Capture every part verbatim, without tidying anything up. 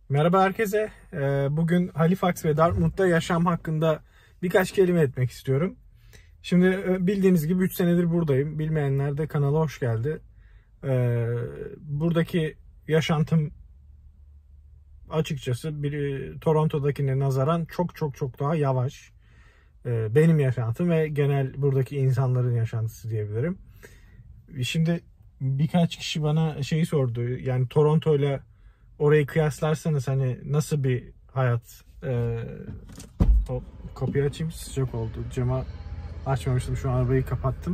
Merhaba herkese. Bugün Halifax ve Dartmouth'ta yaşam hakkında birkaç kelime etmek istiyorum. Şimdi bildiğiniz gibi üç senedir buradayım. Bilmeyenler de kanala hoş geldi. Buradaki yaşantım açıkçası bir Toronto'dakine nazaran çok çok çok daha yavaş. Benim yaşantım ve genel buradaki insanların yaşantısı diyebilirim. Şimdi birkaç kişi bana şeyi sordu. Yani Toronto ile orayı kıyaslarsanız hani nasıl bir hayat? Ee, o, kapıyı açayım, sıcak oldu. Camı açmamıştım, şu an arabayı kapattım.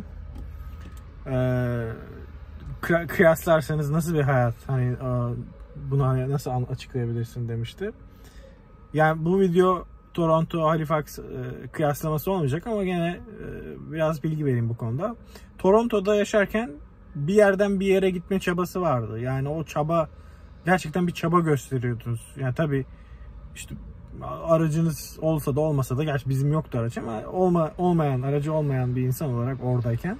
Ee, kıyaslarsanız nasıl bir hayat? Hani bunu hani nasıl açıklayabilirsin demişti. Yani bu video Toronto Halifax e, kıyaslaması olmayacak ama gene e, biraz bilgi vereyim bu konuda. Toronto'da yaşarken bir yerden bir yere gitme çabası vardı. Yani o çaba gerçekten bir çaba gösteriyordunuz. Yani tabii işte aracınız olsa da olmasa da, gerçi bizim yoktu araç ama olma, olmayan aracı olmayan bir insan olarak oradayken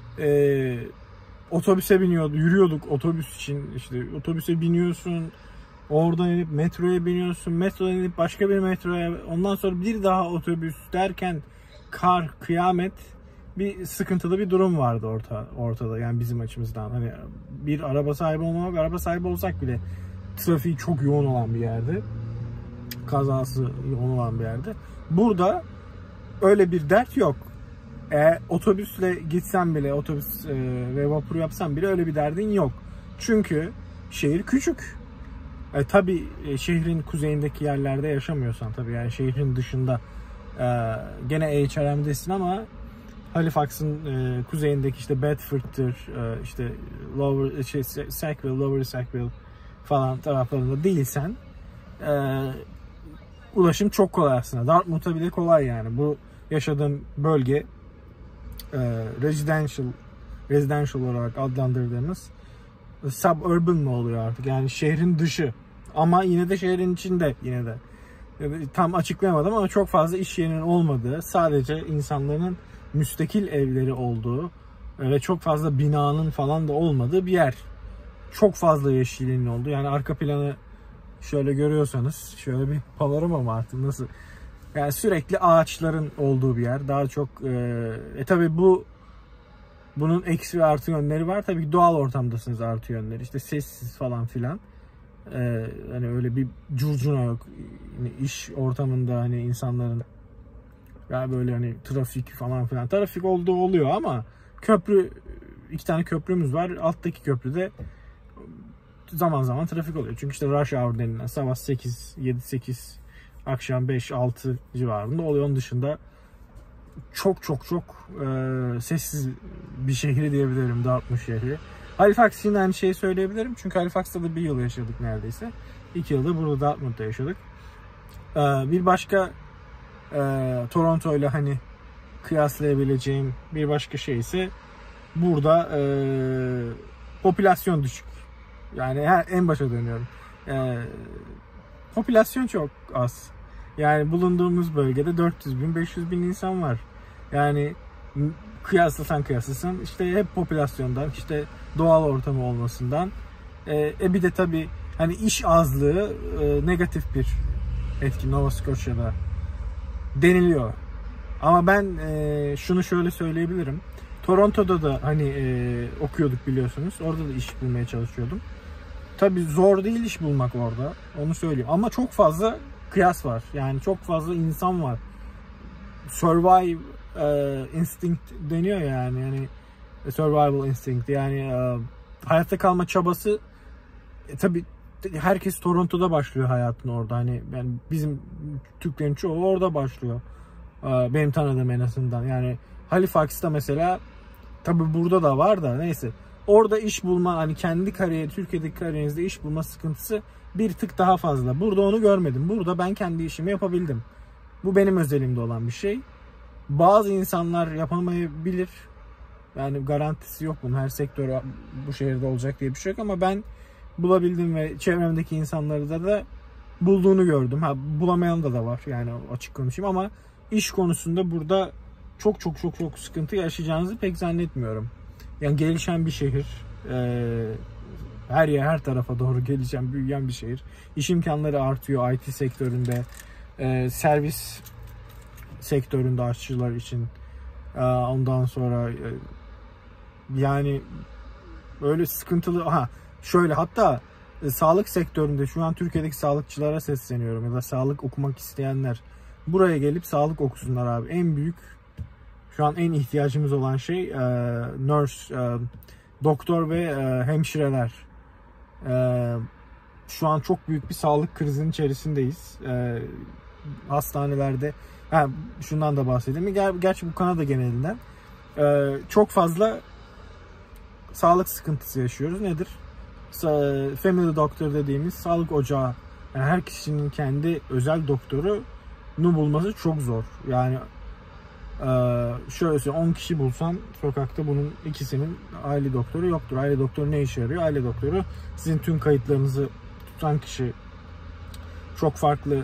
e, otobüse biniyordu, yürüyorduk otobüs için. İşte otobüse biniyorsun, oradan inip metroya biniyorsun, metrodan inip başka bir metroya, ondan sonra bir daha otobüs derken kar, kıyamet, bir sıkıntılı bir durum vardı orta, ortada yani bizim açımızdan. Hani bir araba sahibi olmamak, araba sahibi olsak bile trafiği çok yoğun olan bir yerde, kazası yoğun olan bir yerde. Burada öyle bir dert yok. E, otobüsle gitsen bile, otobüs e, ve vapur yapsan bile öyle bir derdin yok. Çünkü şehir küçük. E, tabii e, şehrin kuzeyindeki yerlerde yaşamıyorsan, tabii yani şehrin dışında e, gene H R M'desin ama Halifax'ın e, kuzeyindeki işte Bedford'tır, e, işte Lower, şey, Sackville, Lower Sackville falan taraflarında değilsen e, ulaşım çok kolay aslında. Dartmouth'a bile kolay yani. Bu yaşadığım bölge e, residential residential olarak adlandırdığımız suburban mı oluyor artık? Yani şehrin dışı. Ama yine de şehrin içinde yine de. Tam açıklayamadım ama çok fazla iş yerinin olmadığı, sadece insanların müstakil evleri olduğu ve çok fazla binanın falan da olmadığı bir yer. Çok fazla yeşilliğin olduğu. Yani arka planı şöyle görüyorsanız, şöyle bir panorama mı artık nasıl? Yani sürekli ağaçların olduğu bir yer. Daha çok e, e tabii bu bunun eksi ve artı yönleri var. Tabii ki doğal ortamdasınız, artı yönleri. İşte sessiz falan filan. Ee, hani öyle bir curcuna yok. Yani iş ortamında hani insanların ya böyle hani trafik falan filan. Trafik olduğu oluyor ama köprü, iki tane köprümüz var. Alttaki köprüde zaman zaman trafik oluyor. Çünkü işte rush hour denilen sabah sekiz, yedi sekiz, akşam beş altı civarında oluyor. Onun dışında çok çok çok e, sessiz bir şehri diyebilirim, Dartmouth şehri. Halifax için aynı şeyi söyleyebilirim. Çünkü Halifax'ta da bir yıl yaşadık neredeyse. İki yılda burada Dartmouth'ta yaşadık. E, bir başka e, Toronto ile hani kıyaslayabileceğim bir başka şey ise burada e, popülasyon düşük. Yani her, en başa dönüyorum. E, popülasyon çok az. Yani bulunduğumuz bölgede dört yüz bin beş yüz bin insan var. Yani kıyaslasan kıyaslasan işte hep popülasyondan, işte doğal ortamı olmasından e, e bir de tabii hani iş azlığı e, negatif bir etki Nova Scotia'da deniliyor. Ama ben e, şunu şöyle söyleyebilirim. Toronto'da da hani e, okuyorduk biliyorsunuz. Orada da iş bulmaya çalışıyordum. Tabii zor değil iş bulmak orada. Onu söyleyeyim. Ama çok fazla kıyas var. Yani çok fazla insan var. Survive uh, instinct deniyor yani. Yani survival instinct. Yani uh, hayatta kalma çabası. E, tabii herkes Toronto'da başlıyor hayatını orada. Hani yani bizim Türklerin çoğu orada başlıyor. Uh, benim tanıdığım en azından. Yani Halifax'ta mesela, tabii burada da var da neyse. Orada iş bulma, hani kendi kariyer, Türkiye'deki kariyerinizde iş bulma sıkıntısı bir tık daha fazla. Burada onu görmedim. Burada ben kendi işimi yapabildim. Bu benim özelimde olan bir şey. Bazı insanlar yapamayabilir. Yani garantisi yok bunun. Her sektör bu şehirde olacak diye bir şey yok ama ben bulabildim ve çevremdeki insanları da da bulduğunu gördüm. Ha, bulamayan da da var. Yani açık konuşayım ama iş konusunda burada çok çok çok çok sıkıntı yaşayacağınızı pek zannetmiyorum. Yani gelişen bir şehir. Ee, Her yer, her tarafa doğru geleceğim, büyüyen bir şehir. İş imkanları artıyor I T sektöründe, e, servis sektöründe aşçılar için. E, ondan sonra e, yani öyle sıkıntılı, ha şöyle, hatta e, sağlık sektöründe şu an Türkiye'deki sağlıkçılara sesleniyorum ya da sağlık okumak isteyenler buraya gelip sağlık okusunlar abi. En büyük, şu an en ihtiyacımız olan şey e, nurse, e, doktor ve e, hemşireler. E, şu an çok büyük bir sağlık krizinin içerisindeyiz. E, hastanelerde, ha, şundan da bahsedeyim. Ger gerçi bu Kanada genelinden e, çok fazla sağlık sıkıntısı yaşıyoruz. Nedir? Family doctor dediğimiz sağlık ocağı. Yani her kişinin kendi özel doktorunu bulması çok zor. Yani şöyle söyleyeyim, on kişi bulsan sokakta bunun ikisinin aile doktoru yoktur. Aile doktoru ne işe yarıyor? Aile doktoru sizin tüm kayıtlarınızı tutan kişi. Çok farklı.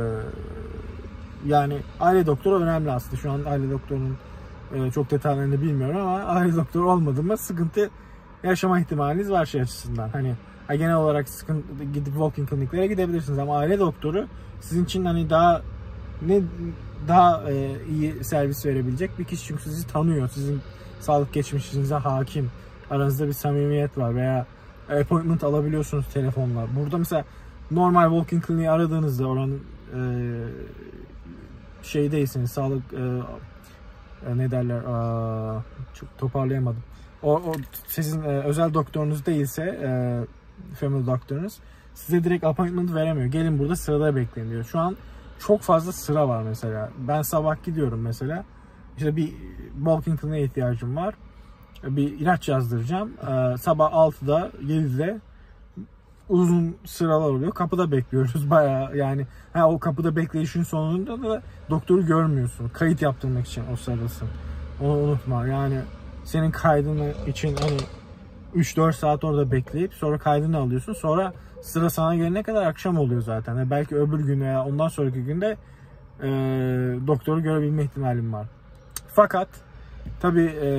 Yani aile doktoru önemli aslında. Şu an aile doktorunun çok detaylarını bilmiyorum ama aile doktoru olmadı mı sıkıntı yaşama ihtimaliniz var şey açısından. Hani genel olarak sıkıntı, gidip walk-in kliniklere gidebilirsiniz ama aile doktoru sizin için hani daha ne daha e, iyi servis verebilecek bir kişi, çünkü sizi tanıyor. Sizin sağlık geçmişinize hakim. Aranızda bir samimiyet var veya appointment alabiliyorsunuz telefonla. Burada mesela normal walk-in kliniği aradığınızda oranın e, şeydeyseniz, sağlık e, ne derler, aa, çok toparlayamadım. O, o sizin e, özel doktorunuz değilse, e, family doktorunuz size direkt appointment veremiyor. Gelin burada sırada bekleyin diyor. Şu an çok fazla sıra var mesela. Ben sabah gidiyorum mesela. İşte bir walk-in kliniğe ihtiyacım var. Bir ilaç yazdıracağım. E, sabah altıda yedide uzun sıralar oluyor. Kapıda bekliyoruz bayağı. Yani ha, o kapıda bekleyişin sonunda da doktoru görmüyorsun. Kayıt yaptırmak için o sıradasın. Onu unutma. Yani senin kaydını için hani üç dört saat orada bekleyip sonra kaydını alıyorsun. Sonra sıra sana gelene kadar akşam oluyor zaten. Yani belki öbür gün veya ondan sonraki günde e, doktoru görebilme ihtimalim var. Fakat tabii e,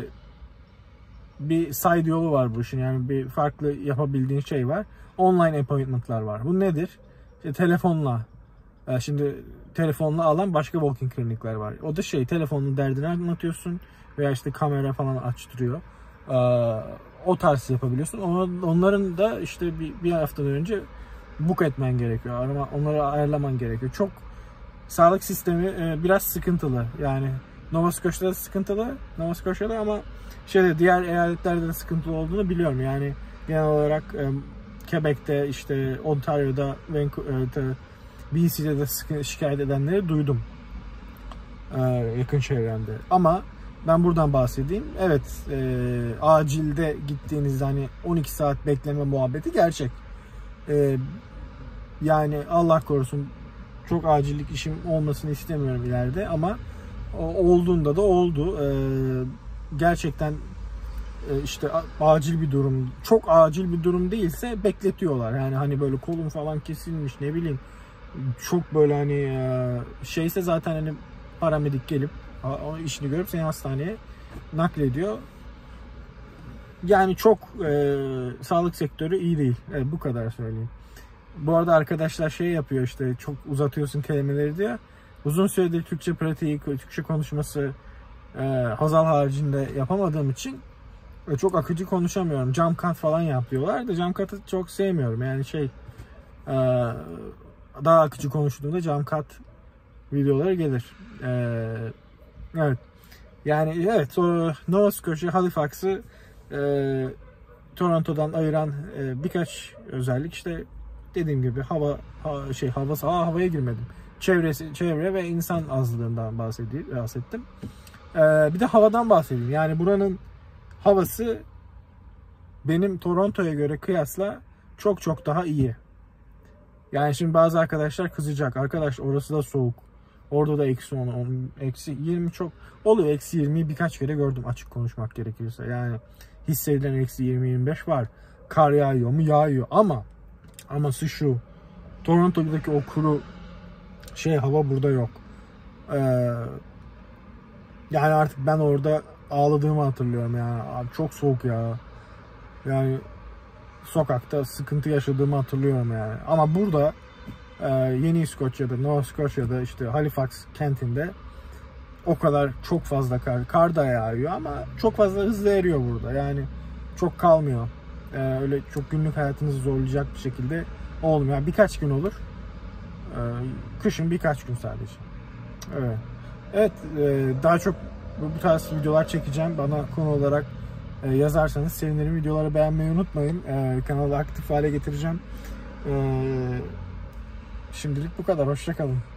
bir side yolu var bu işin. Yani bir farklı yapabildiğin şey var. Online appointment'lar var. Bu nedir? İşte telefonla. E, şimdi telefonla alan başka walk-in klinikler var. O da şey, telefonun derdini anlatıyorsun veya işte kamera falan açtırıyor. E, o tarz yapabiliyorsun. Onların da işte bir, bir haftadan önce book etmen gerekiyor. Arama, onları ayarlaman gerekiyor. Çok sağlık sistemi e, biraz sıkıntılı. Yani Nova Scotia'da da sıkıntılı. Nova Scotia'da ama şeyde, diğer eyaletlerde de sıkıntılı olduğunu biliyorum. Yani genel olarak e, Quebec'te, işte Ontario'da, Vancouver'da, B C'de de şikayet edenleri duydum. E, yakın çevremde. Ama ben buradan bahsedeyim. Evet, e, acilde gittiğinizde hani on iki saat bekleme muhabbeti gerçek. E, yani Allah korusun çok acillik işim olmasını istemiyorum ileride ama olduğunda da oldu. E, gerçekten e, işte acil bir durum, çok acil bir durum değilse bekletiyorlar. Yani hani böyle kolum falan kesilmiş, ne bileyim, çok böyle hani e, şeyse zaten hani paramedik gelip o işini görüp seni hastaneye naklediyor. Yani çok e, sağlık sektörü iyi değil. Evet, bu kadar söyleyeyim. Bu arada arkadaşlar şey yapıyor, işte çok uzatıyorsun kelimeleri diye. Uzun süredir Türkçe pratiği, Türkçe konuşması e, Hazal haricinde yapamadığım için e, çok akıcı konuşamıyorum. Jump cut falan yapıyorlar da jump cut'ı çok sevmiyorum. Yani şey e, daha akıcı konuştuğumda jump cut videoları gelir. E, evet. Yani evet, sonra Nova Scotia, Halifax'ı e, Toronto'dan ayıran e, birkaç özellik, işte dediğim gibi hava ha, şey havası ha, havaya girmedim. Çevresi, çevre ve insan azlığından bahsedi, bahsettim. E, bir de havadan bahsedeyim. Yani buranın havası benim Toronto'ya göre kıyasla çok çok daha iyi. Yani şimdi bazı arkadaşlar kızacak. Arkadaş orası da soğuk. Orada da eksi on, eksi yirmi çok oluyor. Eksi yirmiyi birkaç kere gördüm, açık konuşmak gerekirse. Yani hissedilen eksi yirmi yirmi beş var. Kar yağıyor mu? Yağıyor. Ama aması şu. Toronto'daki o kuru şey hava burada yok. Ee, yani artık ben orada ağladığımı hatırlıyorum yani. Abi çok soğuk ya. Yani sokakta sıkıntı yaşadığımı hatırlıyorum yani. Ama burada e, Yeni İskoçya'da, Nova Scotia'da, işte Halifax kentinde o kadar çok fazla kar, kar da yağıyor ama çok fazla hızlı eriyor burada. Yani çok kalmıyor. E, öyle çok günlük hayatınızı zorlayacak bir şekilde olmuyor. Yani birkaç gün olur. E, kışın birkaç gün sadece. Evet. Evet, e, daha çok bu tarz videolar çekeceğim. Bana konu olarak e, yazarsanız sevinirim. Videoları beğenmeyi unutmayın. E, kanalı aktif hale getireceğim. E, şimdilik bu kadar. Hoşça kalın.